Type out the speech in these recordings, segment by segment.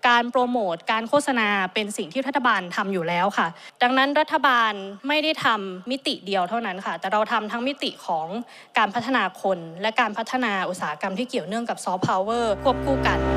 การโปรโมทการโฆษณาเป็นสิ่งที่รัฐบาลทำอยู่แล้วค่ะดังนั้นรัฐบาลไม่ได้ทำมิติเดียวเท่านั้นค่ะแต่เราทำทั้งมิติของการพัฒนาคนและการพัฒนาอุตสาหกรรมที่เกี่ยวเนื่องกับซอฟต์พาวเวอร์ควบคู่กัน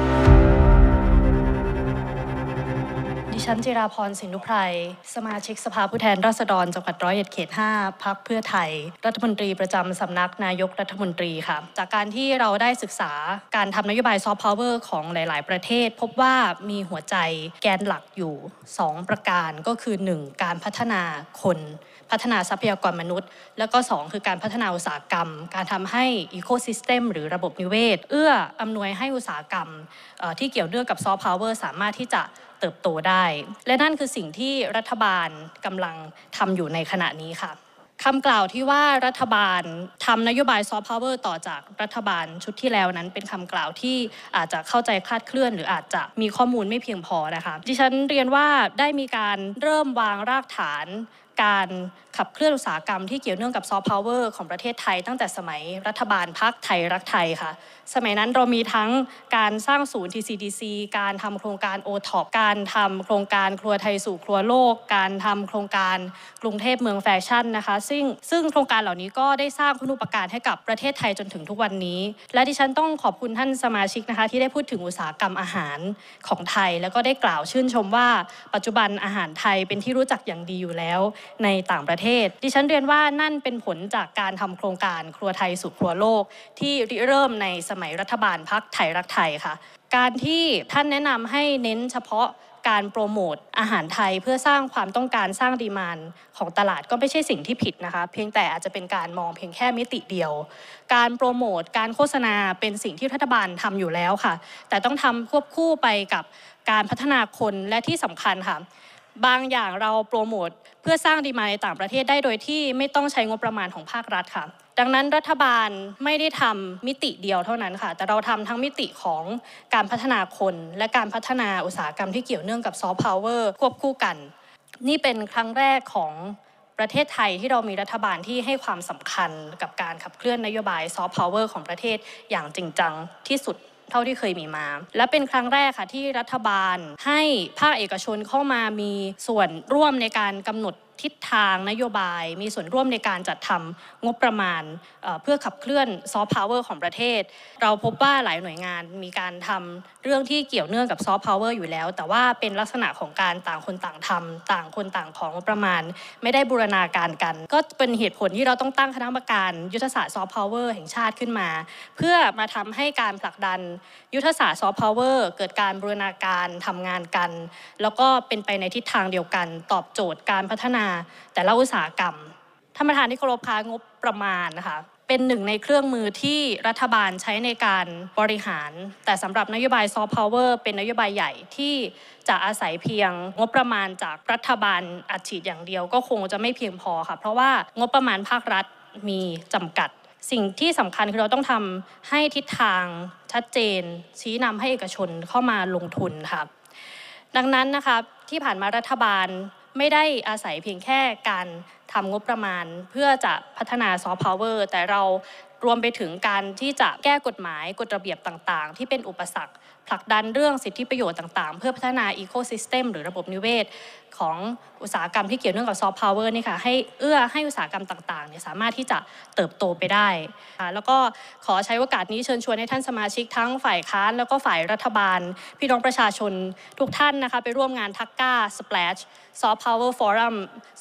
ดิฉันจิราพร สินธุไพรสมาชิกสภาผู้แทนราษฎรจังหวัดร้อยเอ็ดเขต 5 พรรคเพื่อไทยรัฐมนตรีประจำสำนักนายกรัฐมนตรีค่ะจากการที่เราได้ศึกษาการทำนโยบายซอฟต์พาวเวอร์ของหลายๆประเทศพบว่ามีหัวใจแกนหลักอยู่2ประการก็คือ1การพัฒนาคนพัฒนาทรัพยากรมนุษย์แล้วก็2คือการพัฒนาอุตสาหกรรมการทำให้อีโคซิสเต็มหรือระบบนิเวศเอื้ออำนวยให้อุตสาหกรรมที่เกี่ยวเนื่องกับซอฟต์พาวเวอร์สามารถที่จะเติบโตได้และนั่นคือสิ่งที่รัฐบาลกำลังทำอยู่ในขณะนี้ค่ะคำกล่าวที่ว่ารัฐบาลทำนโยบายซอฟต์พาวเวอร์ต่อจากรัฐบาลชุดที่แล้วนั้นเป็นคำกล่าวที่อาจจะเข้าใจคลาดเคลื่อนหรืออาจจะมีข้อมูลไม่เพียงพอนะคะดิฉันเรียนว่าได้มีการเริ่มวางรากฐานการขับเคลื่อนอุตสาหกรรมที่เกี่ยวเนื่องกับซอฟต์พาวเวอร์ของประเทศไทยตั้งแต่สมัยรัฐบาลพรรคไทยรักไทยค่ะสมัยนั้นเรามีทั้งการสร้างศูนย์ TCDC การทำโครงการ OTOP การทำโครงการครัวไทยสู่ครัวโลกการทำโครงการกรุงเทพเมืองแฟชั่นนะคะซึ่งโครงการเหล่านี้ก็ได้สร้างคุณูปการให้กับประเทศไทยจนถึงทุกวันนี้และดิฉันต้องขอบคุณท่านสมาชิกนะคะที่ได้พูดถึงอุตสาหกรรมอาหารของไทยแล้วก็ได้กล่าวชื่นชมว่าปัจจุบันอาหารไทยเป็นที่รู้จักอย่างดีอยู่แล้วในต่างประเทศดิฉันเรียนว่านั่นเป็นผลจากการทำโครงการครัวไทยสู่ครัวโลกที่ริเริ่มในสมัยรัฐบาลพรรคไทยรักไทยค่ะการที่ท่านแนะนำให้เน้นเฉพาะการโปรโมทอาหารไทยเพื่อสร้างความต้องการสร้างดีมานด์ของตลาดก็ไม่ใช่สิ่งที่ผิดนะคะเพียงแต่อาจจะเป็นการมองเพียงแค่มิติเดียวการโปรโมทการโฆษณาเป็นสิ่งที่รัฐบาลทำอยู่แล้วค่ะแต่ต้องทำควบคู่ไปกับการพัฒนาคนและที่สำคัญค่ะบางอย่างเราโปรโมทเพื่อสร้างดีมานด์ในต่างประเทศได้โดยที่ไม่ต้องใช้งบประมาณของภาครัฐค่ะดังนั้นรัฐบาลไม่ได้ทำมิติเดียวเท่านั้นค่ะแต่เราทำทั้งมิติของการพัฒนาคนและการพัฒนาอุตสาหกรรมที่เกี่ยวเนื่องกับซอฟต์พาวเวอร์ควบคู่กันนี่เป็นครั้งแรกของประเทศไทยที่เรามีรัฐบาลที่ให้ความสำคัญกับการขับเคลื่อนนโยบายซอฟต์พาวเวอร์ของประเทศอย่างจริงจังที่สุดเท่าที่เคยมีมาและเป็นครั้งแรกค่ะที่รัฐบาลให้ภาคเอกชนเข้ามามีส่วนร่วมในการกำหนดทิศทางนโยบายมีส่วนร่วมในการจัดทำงบประมาณเพื่อขับเคลื่อนซอฟต์พาวเวอร์ของประเทศเราพบว่าหลายหน่วยงานมีการทำเรื่องที่เกี่ยวเนื่องกับซอฟต์พาวเวอร์อยู่แล้วแต่ว่าเป็นลักษณะของการต่างคนต่างทำต่างคนต่างของงบประมาณไม่ได้บูรณาการกันก็เป็นเหตุผลที่เราต้องตั้งคณะกรรมการยุทธศาสตร์ซอฟต์พาวเวอร์แห่งชาติขึ้นมาเพื่อมาทำให้การผลักดันยุทธศาสตร์ซอฟต์พาวเวอร์เกิดการบูรณาการทำงานกันแล้วก็เป็นไปในทิศทางเดียวกันตอบโจทย์การพัฒนาแต่ละอุตสาหกรรมท่านประธานที่เคารพคะงบประมาณนะคะเป็นหนึ่งในเครื่องมือที่รัฐบาลใช้ในการบริหารแต่สำหรับนโยบายซอฟต์พาวเวอร์เป็นนโยบายใหญ่ที่จะอาศัยเพียงงบประมาณจากรัฐบาลอัดฉีดอย่างเดียวก็คงจะไม่เพียงพอค่ะเพราะว่างบประมาณภาครัฐมีจำกัดสิ่งที่สำคัญคือเราต้องทำให้ทิศทางชัดเจนชี้นำให้เอกชนเข้ามาลงทุนค่ะดังนั้นนะคะที่ผ่านมารัฐบาลไม่ได้อาศัยเพียงแค่การทำงบประมาณเพื่อจะพัฒนาซอฟต์พาวเวอร์แต่เรารวมไปถึงการที่จะแก้กฎหมายกฎระเบียบต่างๆที่เป็นอุปสรรคผลักดันเรื่องสิทธิประโยชน์ต่างๆเพื่อพัฒนาอีโคซิสเต็มหรือระบบนิเวศของอุตสาหกรรมที่เกี่ยวเนื่องกับซอฟต์พาวเวอร์นี่ค่ะให้เอื้อให้อุตสาหกรรมต่างๆเนี่ยสามารถที่จะเติบโตไปได้แล้วก็ขอใช้โอกาสนี้เชิญชวนให้ท่านสมาชิกทั้งฝ่ายค้านแล้วก็ฝ่ายรัฐบาลพี่น้องประชาชนทุกท่านนะคะไปร่วมงานทักก้าสแปลชSoft Power Forum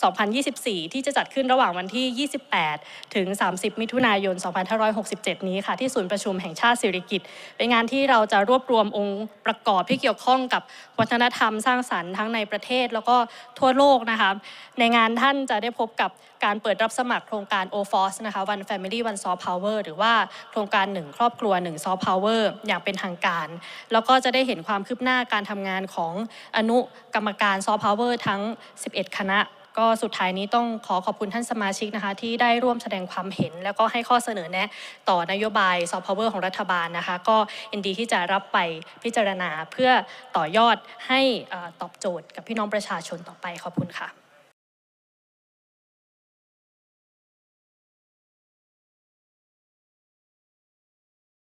2024 ที่จะจัดขึ้นระหว่างวันที่ 28 ถึง 30 มิถุนายน 2567 นี้ค่ะที่ศูนย์ประชุมแห่งชาติสิริกิติ์เป็นงานที่เราจะรวบรวมองค์ประกอบที่เกี่ยวข้องกับวัฒนธรรมสร้างสรรค์ทั้งในประเทศแล้วก็ทั่วโลกนะคะในงานท่านจะได้พบกับการเปิดรับสมัครโครงการ OFOS นะคะ One Family One Soft Power หรือว่าโครงการ1ครอบครัว1 Soft Power อย่างเป็นทางการแล้วก็จะได้เห็นความคืบหน้าการทำงานของอนุกรรมการ Soft Power ทั้ง11 คณะก็สุดท้ายนี้ต้องขอบคุณท่านสมาชิกนะคะที่ได้ร่วมแสดงความเห็นแล้วก็ให้ข้อเสนอแนะต่อนโยบายซอฟต์พาวเวอร์ของรัฐบาลนะคะก็ยินดีที่จะรับไปพิจารณาเพื่อต่อยอดให้ตอบโจทย์กับพี่น้องประชาชนต่อไปขอบคุณค่ะ